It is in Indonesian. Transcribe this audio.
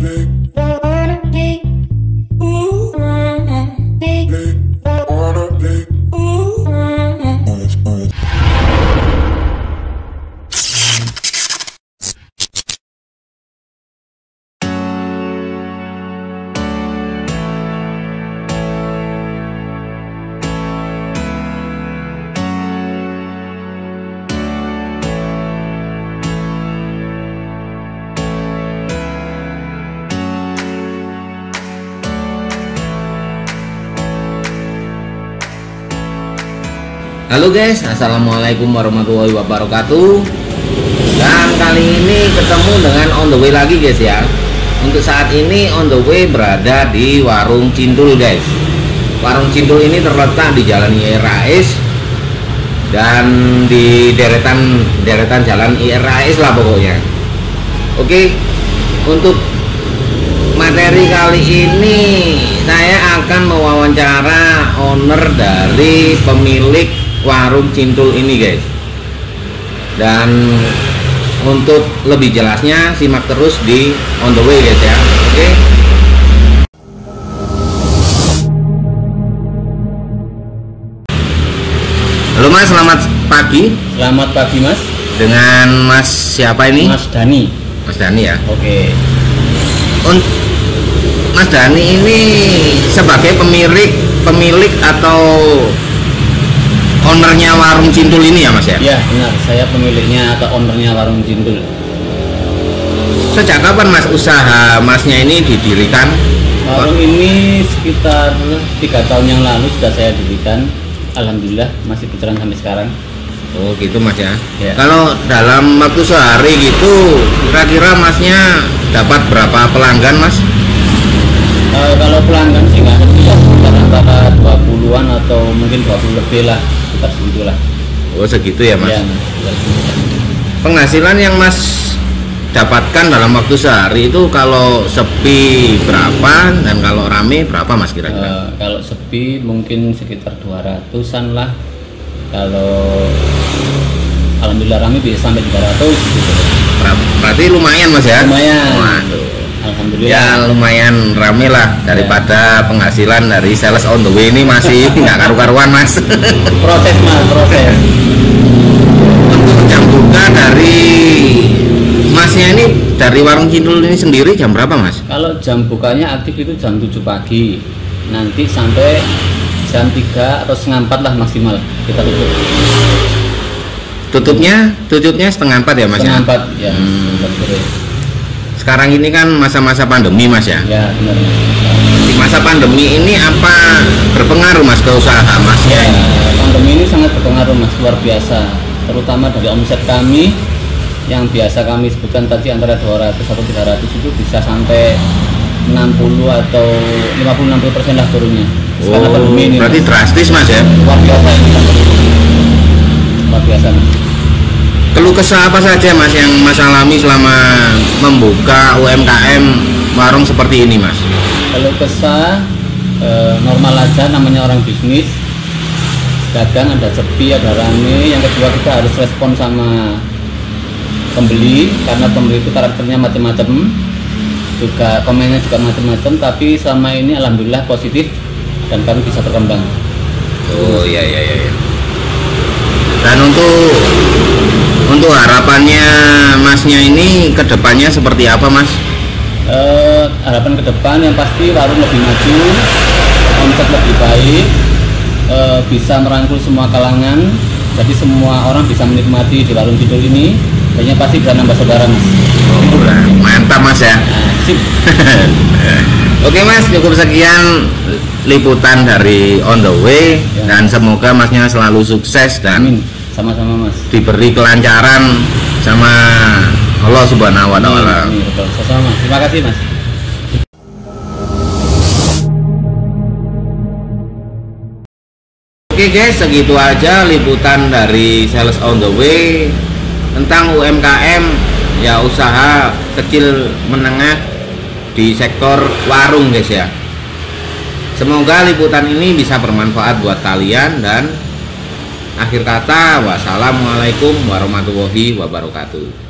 Halo guys, assalamualaikum warahmatullahi wabarakatuh. Dan kali ini ketemu dengan on the way lagi guys ya. Untuk saat ini on the way berada di Warung Cintul guys. Warung Cintul ini terletak di Jalan IR Rais dan di deretan Jalan IR Rais lah pokoknya. Oke, untuk materi kali ini saya akan mewawancara owner dari pemilik Warung Cintul ini guys. Dan untuk lebih jelasnya simak terus di on the way guys ya. Oke. Halo Mas, selamat pagi. Selamat pagi Mas. Dengan Mas siapa ini? Mas Dani. Mas Dani ya. Oke. Mas Dani ini sebagai pemilik atau ownernya Warung Cintul ini ya Mas ya? Ya benar, saya pemiliknya atau ownernya Warung Cintul. Sejak kapan Mas usaha Masnya ini didirikan? Warung ini sekitar 3 tahun yang lalu sudah saya dirikan. Alhamdulillah masih berjalan sampai sekarang. Oh gitu Mas ya. Ya. Kalau dalam waktu sehari gitu kira-kira Masnya dapat berapa pelanggan Mas? Kalau pelanggan sih nggak ada, antara 20-an atau mungkin 20 lebih lah, sekitar segitulah. Oh segitu ya Mas? Ya, penghasilan yang Mas dapatkan dalam waktu sehari itu kalau sepi berapa dan kalau rame berapa Mas kira-kira? Kalau sepi mungkin sekitar 200-an lah. Kalau alhamdulillah rame bisa sampai 300 gitu. Berarti lumayan Mas ya? Lumayan. Waduh. Alhamdulillah. Ya lumayan rame lah daripada penghasilan dari sales on the way ini masih nggak karu-karuan Mas. Proses Mas, proses. Untuk jam buka dari Masnya ini dari Warung Cintul ini sendiri jam berapa Mas? Kalau jam bukanya aktif itu jam 7 pagi. Nanti sampai jam 3 atau setengah 4 lah maksimal kita tutup. Tutupnya setengah 4 ya Mas? Setengah 4 ya. Sekarang ini kan masa-masa pandemi Mas ya? Ya benar. Di masa pandemi ini apa berpengaruh Mas ke usaha Masnya ini? Pandemi ini sangat berpengaruh Mas, luar biasa. Terutama dari omset kami yang biasa kami sebutkan tadi antara 200 atau 300 itu bisa sampai 60 atau 50-60% lah turunnya. Karena pandemi ini. Berarti Mas, drastis Mas ya? Luar biasa ini. Luar biasa Mas. Keluh kesah apa saja Mas yang Mas alami selama membuka UMKM warung seperti ini Mas? Kalau kesah normal aja, namanya orang bisnis, dagang ada sepi ada rame. Yang kedua kita harus respon sama pembeli karena pembeli itu karakternya macam-macam, juga komennya juga macam-macam. Tapi selama ini alhamdulillah positif dan kami bisa berkembang. Oh iya. Dan untuk harapannya Masnya ini kedepannya seperti apa Mas? Harapan ke depan yang pasti warung lebih maju, omset lebih baik, bisa merangkul semua kalangan, jadi semua orang bisa menikmati di Warung Cintul ini, dan yang pasti bisa nambah saudara Mas. Oh, mantap Mas ya. Sip. Oke Mas, cukup sekian liputan dari on the way ya. Dan semoga Masnya selalu sukses dan amin. Sama-sama Mas, diberi kelancaran sama Allah Subhanahu wa Ta'ala. Sama-sama. Terima kasih Mas. Oke guys, segitu aja liputan dari Sales on the Way tentang UMKM ya, usaha kecil menengah di sektor warung guys ya. Semoga liputan ini bisa bermanfaat buat kalian, dan akhir kata wassalamualaikum warahmatullahi wabarakatuh.